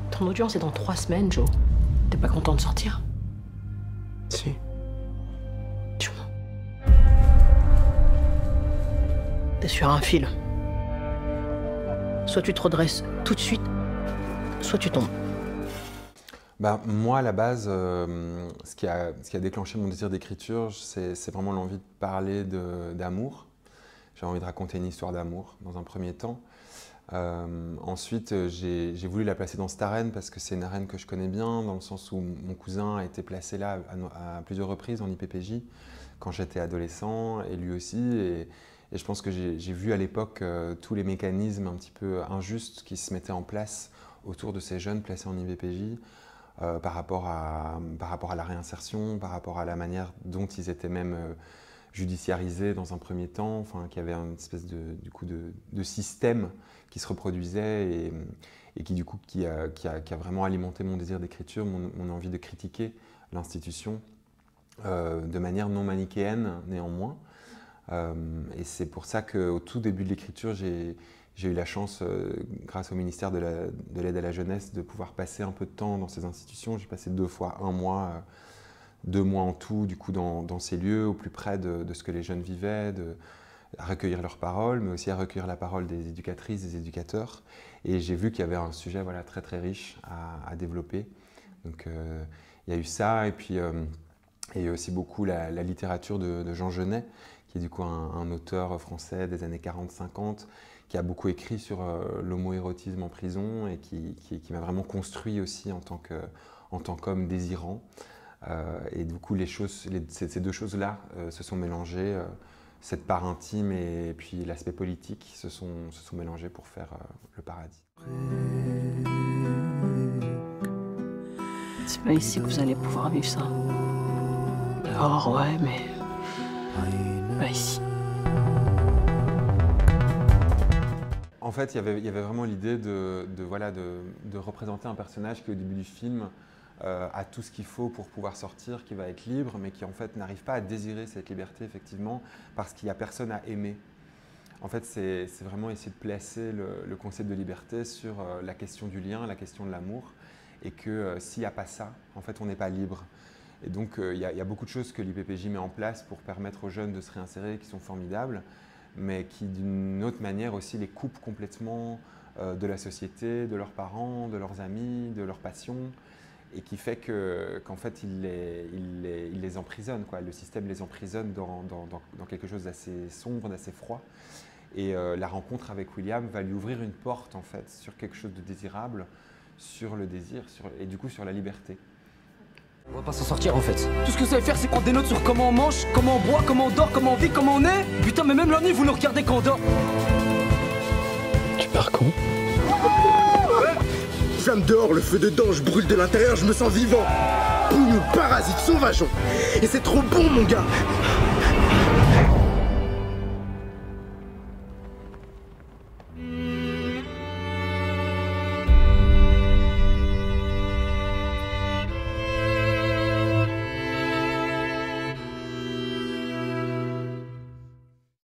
Ton audience est dans 3 semaines, Joe. T'es pas content de sortir? Si. Tu mens. T'es sur un fil. Soit tu te redresses tout de suite, soit tu tombes. Bah, moi, à la base, ce qui a déclenché mon désir d'écriture, c'est vraiment l'envie de parler d'amour. J'ai envie de raconter une histoire d'amour dans un premier temps. Ensuite, j'ai voulu la placer dans cette arène parce que c'est une arène que je connais bien, dans le sens où mon cousin a été placé là à plusieurs reprises en IPPJ quand j'étais adolescent, et lui aussi. Et je pense que j'ai vu à l'époque tous les mécanismes un petit peu injustes qui se mettaient en place autour de ces jeunes placés en IPPJ. Par rapport à la réinsertion, par rapport à la manière dont ils étaient même judiciarisés dans un premier temps, enfin, qu'il y avait une espèce de système qui se reproduisait et qui, du coup, qui a vraiment alimenté mon désir d'écriture, mon envie de critiquer l'institution de manière non manichéenne néanmoins. Et c'est pour ça qu'au tout début de l'écriture, j'ai eu la chance, grâce au ministère de l'aide à la jeunesse, de pouvoir passer un peu de temps dans ces institutions. J'ai passé 2 fois 1 mois, 2 mois en tout, du coup, dans ces lieux, au plus près de ce que les jeunes vivaient, à recueillir leurs paroles, mais aussi à recueillir la parole des éducatrices, des éducateurs. Et j'ai vu qu'il y avait un sujet très très riche à développer. Donc il y a eu ça, et puis il y a aussi beaucoup la littérature de Jean Genet, qui est du coup un auteur français des années 40-50, qui a beaucoup écrit sur l'homoérotisme en prison et qui m'a vraiment construit aussi en tant qu'homme désirant. Et du coup, ces 2 choses-là se sont mélangées. Cette part intime et puis l'aspect politique se sont mélangés pour faire Le Paradis. C'est pas ici que vous allez pouvoir vivre ça. Dehors, ouais, mais pas ici. En fait, il y avait vraiment l'idée de représenter un personnage qui, au début du film, a tout ce qu'il faut pour pouvoir sortir, qui va être libre, mais qui en fait n'arrive pas à désirer cette liberté, effectivement, parce qu'il n'y a personne à aimer. En fait, c'est vraiment essayer de placer le concept de liberté sur la question du lien, la question de l'amour, et que s'il n'y a pas ça, en fait, on n'est pas libre. Et donc, il y a beaucoup de choses que l'IPPJ met en place pour permettre aux jeunes de se réinsérer, qui sont formidables, mais qui, d'une autre manière aussi, les coupent complètement de la société, de leurs parents, de leurs amis, de leurs passions, et qui fait qu'en fait, il les emprisonne, quoi. Le système les emprisonne dans quelque chose d'assez sombre, d'assez froid. Et la rencontre avec William va lui ouvrir une porte, en fait, sur quelque chose de désirable, sur le désir, et du coup sur la liberté. On va pas s'en sortir en fait. Tout ce que vous savez faire, c'est prendre des notes sur comment on mange, comment on boit, comment on dort, comment on vit, comment on est. Putain, mais même la nuit, vous nous regardez quand on dort. Tu pars quand? Flamme dehors, le feu dedans, je brûle de l'intérieur, je me sens vivant. Bougnou, parasite, sauvageon. Et c'est trop bon, mon gars.